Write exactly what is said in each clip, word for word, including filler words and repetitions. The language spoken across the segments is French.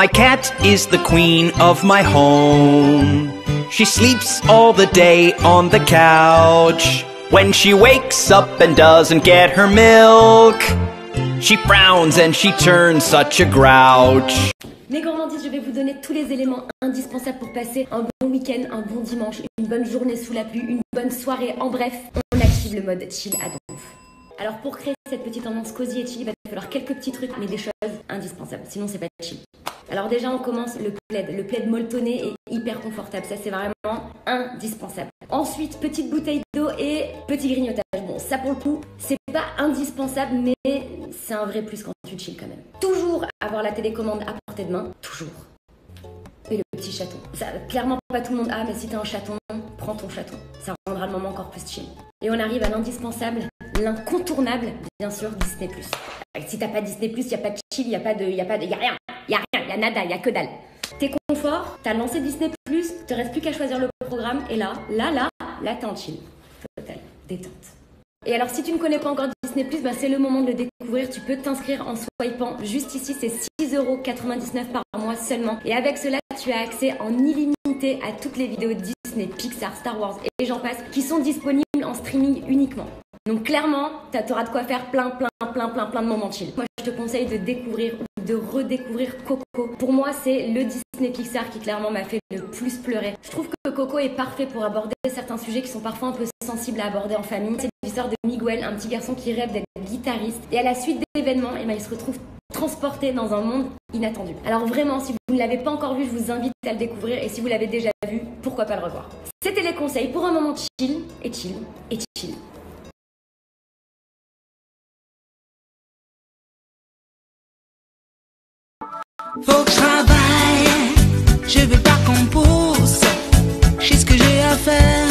My cat is the queen of my home. She sleeps all the day on the couch. When she wakes up and doesn't get her milk, she frowns and she turns such a grouch. Mes gourmandises, je vais vous donner tous les éléments indispensables pour passer un bon week-end, un bon dimanche, une bonne journée sous la pluie, une bonne soirée. En bref, on active le mode chill à donf. Alors pour créer cette petite ambiance cosy et chill, il va falloir quelques petits trucs, mais des choses indispensables. Sinon, c'est pas chill. Alors déjà, on commence le plaid. Le plaid molletonné est hyper confortable. Ça, c'est vraiment indispensable. Ensuite, petite bouteille d'eau et petit grignotage. Bon, ça pour le coup, c'est pas indispensable, mais c'est un vrai plus quand tu chill quand même. Toujours avoir la télécommande à portée de main. Toujours. Et le petit chaton. Ça, clairement, pas tout le monde a, mais si t'as un chaton, prends ton chaton. Ça rendra le moment encore plus chill. Et on arrive à l'indispensable, l'incontournable, bien sûr, Disney plus. Si t'as pas Disney plus, y a pas de chill, y a pas de, y a pas de, y a rien, y a rien, y a nada, y a que dalle. T'es confort, t'as lancé Disney plus, te reste plus qu'à choisir le programme, et là, là, là, là, t'es en chill. Total, détente. Et alors, si tu ne connais pas encore Disney plus, bah, c'est le moment de le découvrir. Tu peux t'inscrire en swipant juste ici, c'est six euros quatre-vingt-dix-neuf par mois seulement. Et avec cela, tu as accès en illimité à toutes les vidéos Disney, Pixar, Star Wars et j'en passe, qui sont disponibles en streaming uniquement. Donc clairement, tu auras de quoi faire plein, plein, plein, plein, plein de moments chill. Moi, je te conseille de découvrir ou de redécouvrir Coco. Pour moi, c'est le Disney Pixar qui clairement m'a fait le plus pleurer. Je trouve que Coco est parfait pour aborder certains sujets qui sont parfois un peu sensibles à aborder en famille. C'est l'histoire de Miguel, un petit garçon qui rêve d'être guitariste. Et à la suite d'événements, eh ben, il se retrouve transporté dans un monde inattendu. Alors vraiment, si vous ne l'avez pas encore vu, je vous invite à le découvrir. Et si vous l'avez déjà vu, pourquoi pas le revoir. C'était les conseils pour un moment chill et chill et chill. Faut que je travaille, je veux pas qu'on pousse, je sais ce que j'ai à faire.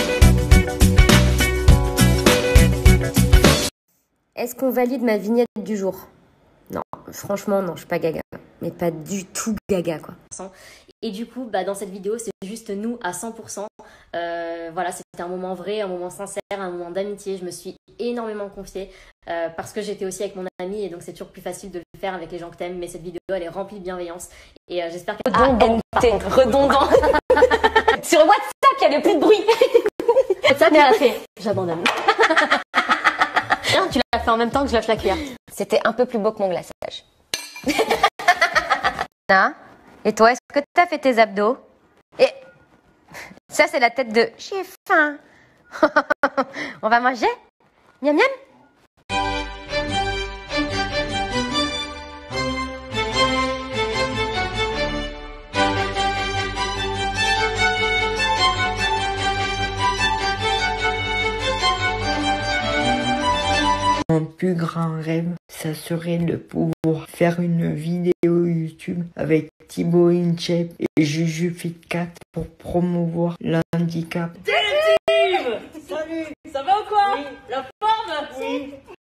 Est-ce qu'on valide ma vignette du jour? Non, franchement non, je suis pas gaga, mais pas du tout gaga quoi. Et du coup, bah, dans cette vidéo, c'est juste nous à cent pour cent. Euh, voilà, c'était un moment vrai, un moment sincère, un moment d'amitié. Je me suis énormément confiée euh, parce que j'étais aussi avec mon ami et donc c'est toujours plus facile de le faire avec les gens que t'aimes. Mais cette vidéo, elle est remplie de bienveillance et euh, j'espère qu'elle... Redondant, ah, t'es redondant. Sur WhatsApp, il n'y avait plus de bruit. WhatsApp, elle a fait j'abandonne. Tu l'as fait en même temps que je lâche la cuillère. C'était un peu plus beau que mon glaçage. Ah, et toi, est-ce que tu as fait tes abdos? Et ça, c'est la tête de j'ai faim. On va manger? Miam miam. Mon plus grand rêve, ça serait de pouvoir faire une vidéo YouTube avec Thibaut InShape et Juju FitCat pour promouvoir l'handicap. Salut, ça va ou quoi? Oui. La forme? Oui.